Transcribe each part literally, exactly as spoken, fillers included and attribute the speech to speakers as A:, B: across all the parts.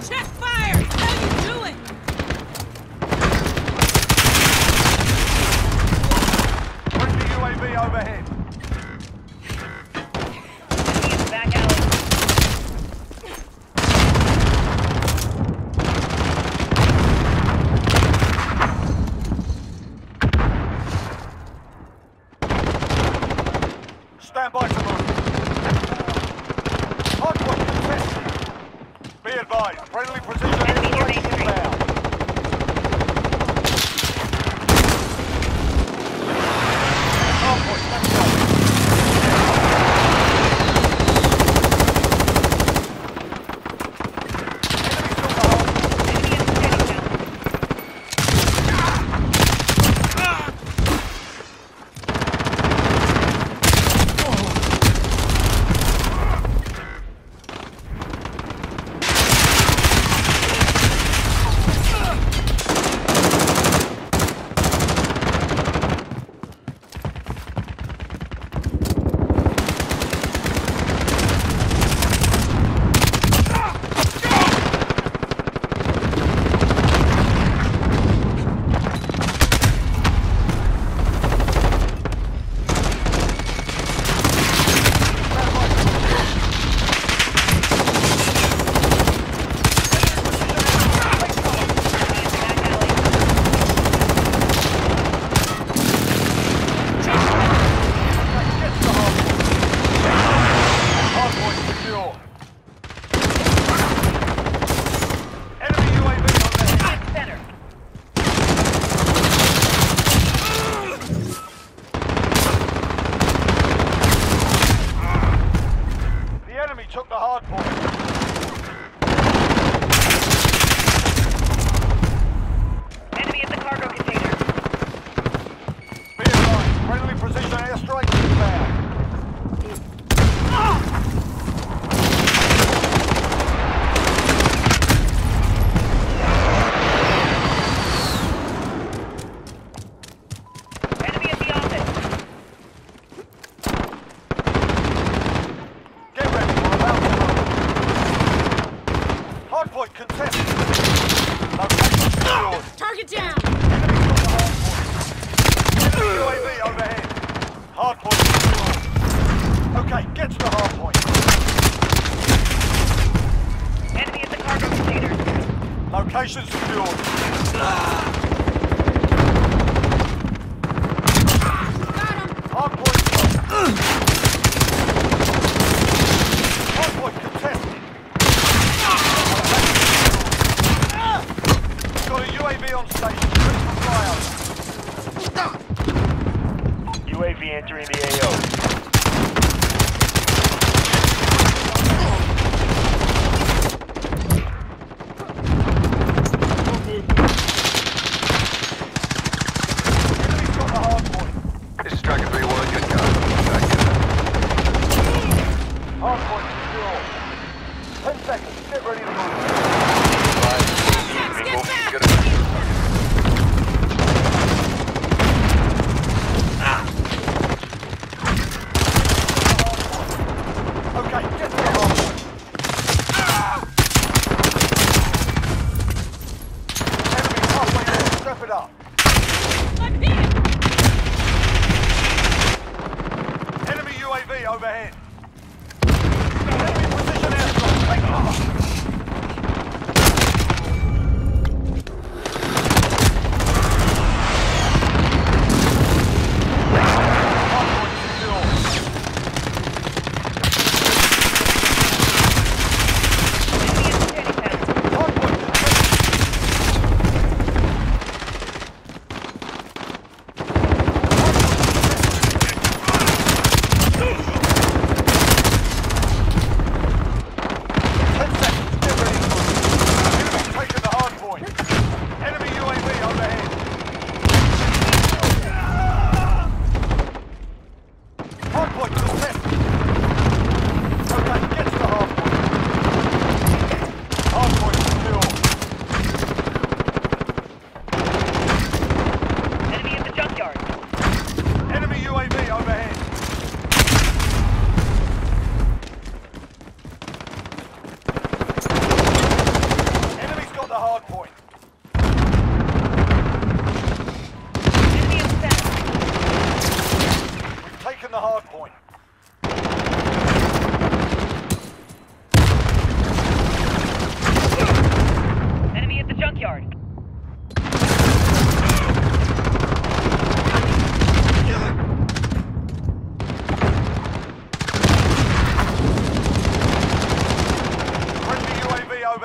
A: Check fire! How you doing?
B: Friendly U A V overhead.
C: Enemy in the back alley.
B: Stand by to move. Hardpoint contested. Be advised, friendly precision
C: Enemy near
B: airstrike
C: Main Street.
B: inbound. Hardpoint, let's go. Enemy still behind.
C: Enemy in the standing zone.
B: Took the hard point.
C: Enemy at the cargo container.
B: Be advised, friendly precision airstrike inbound.
C: Enemy at the office.
B: Get ready, we're about to move. Hardpoint contested. Location secured.
A: Target down!
B: Enemy U A V overhead. Hardpoint secured. Okay, get to the hardpoint.
C: Enemy at the cargo container.
B: Location secured.
A: Got him!
B: Hardpoint closed. Hardpoint contested. Got a U A V on station. Ready for flyover.
D: U A V entering the A O.
B: Enemy's got the hardpoint.
E: This is Striker three one, good copy.
B: Hardpoint secure. Ten seconds. Get ready to move.
A: Get back!
E: Good.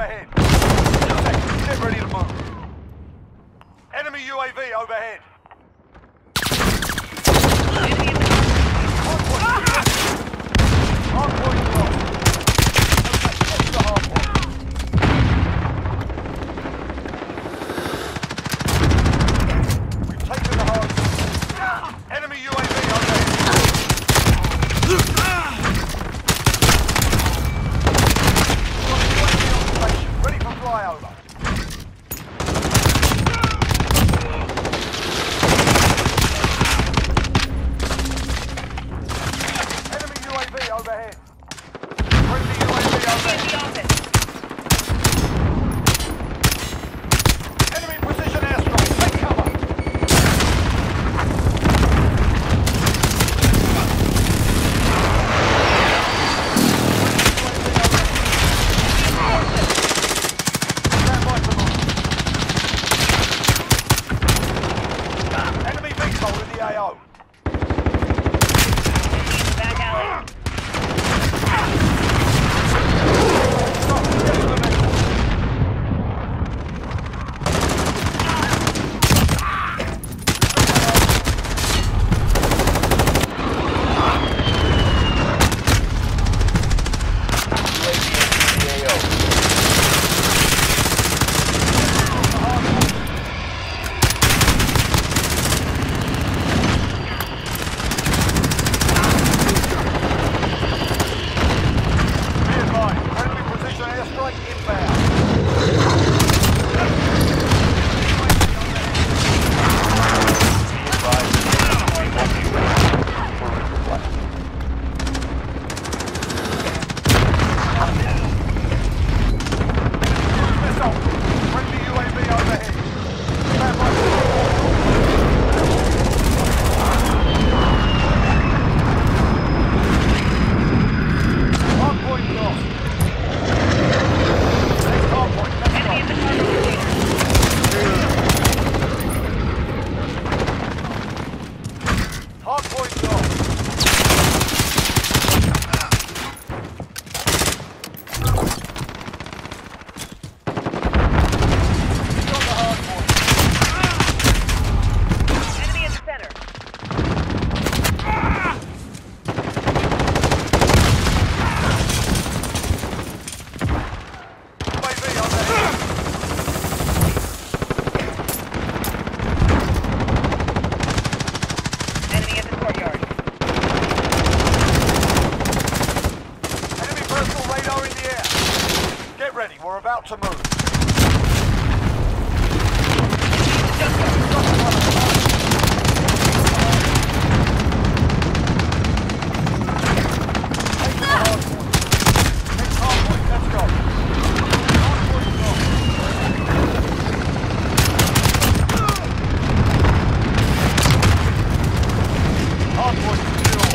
B: ahead. Ten seconds. Get ready to move. Enemy U A V overhead.
C: Enemy in the
B: Hardpoint lost. Okay, get to the hardpoint. We've taken the hardpoint. Enemy U A V overhead. Ready for flyover. Enemy U A V overhead. Friendly U A V
C: enemy in
B: overhead.
C: the office.
B: Enemy precision airstrike. Take cover. Stand by for more. Enemy V TOL in the A O.
C: Back alley.
B: Stop. Get to the next one.
D: U A V entering the A O.
B: Be advised, friendly precision airstrike inbound.
D: Be advised, we won't be ready for resupply.
B: Missile. Friendly U A V overhead. Stand by for hardpoint lost. Next hardpoint. Let's
C: Enemy in
B: go.
C: the cargo container.
B: Hardpoint lost. Got the hardpoint.
C: Enemy in the center.
B: U A V overhead.
C: Enemy in the courtyard.
B: Enemy personal radar in the air. Get ready, we're about to move. Take the hardpoint. Next hardpoint, let's go. Hardpoint lost. Hardpoint secure.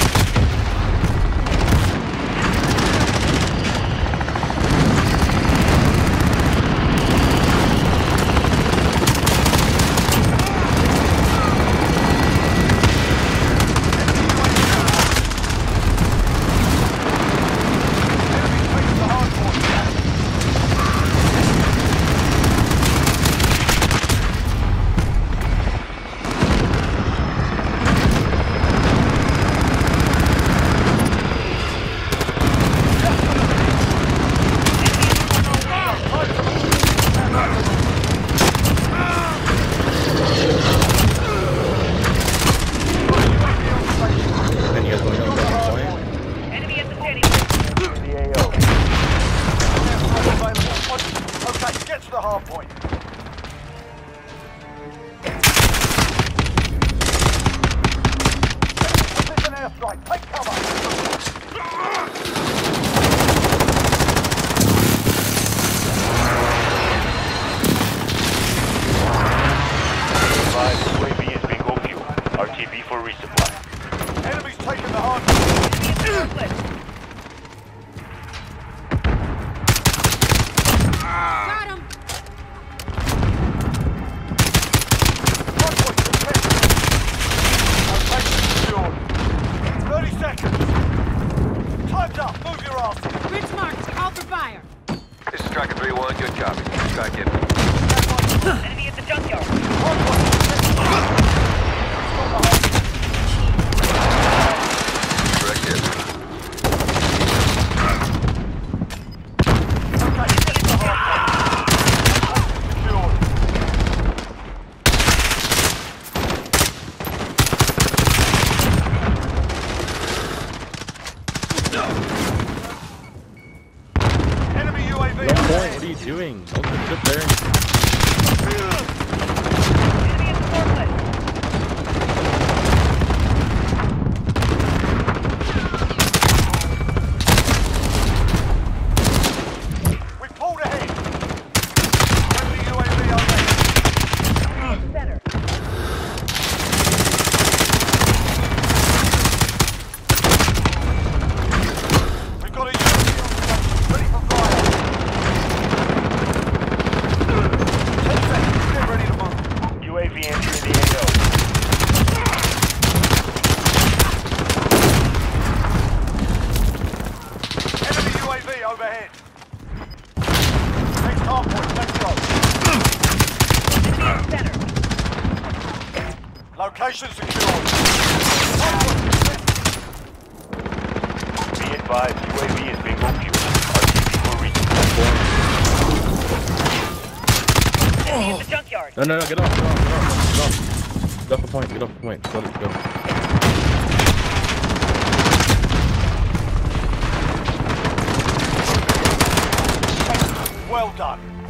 B: Enemy takes the hardpoint.
F: Then you guys going down that point?
C: Enemy at the standing.
D: In the A O.
B: Okay, get to the hard point. Precision airstrike, take cover.
D: Be advised, U A V is bingo fuel. R T B for resupply.
B: Enemy's taking the hard point.
C: Enemy in the forklift.
A: Got him.
E: one, good copy. Strike in.
C: Enemy at the junkyard.
E: Direct hit.
B: Enemy U A V
F: No point. What
B: overhead.
F: are you doing? Don't just sit there.
C: Enemy at the forklift.
B: We pulled ahead. Enemy U A V overhead.
C: Enemy at the center.
B: We've got a U A V on station, ready for fire. Ten seconds, get ready to move.
D: U A V entering the A O.
B: Enemy U A V overhead. Next hard point, let's go.
C: Enemy at the center.
B: Location secured.
D: Be advised, U A V is being refueled. R T B will reach.
C: Enemy at the junkyard.
F: No, no, no. Get off. Get off. Get off. Get off. Get off the point. Get off the point. Let it go.
B: Well done.